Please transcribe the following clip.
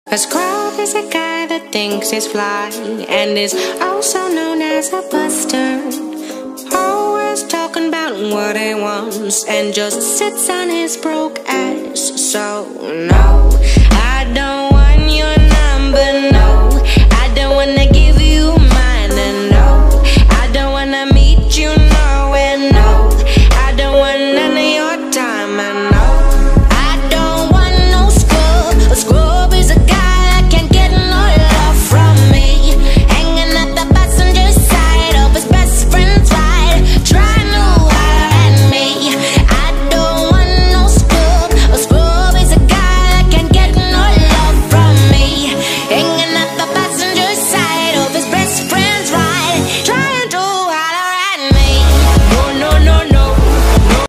A scrub is a guy that thinks he's fly and is also known as a buster. Always talking about what he wants and just sits on his broke ass. So no,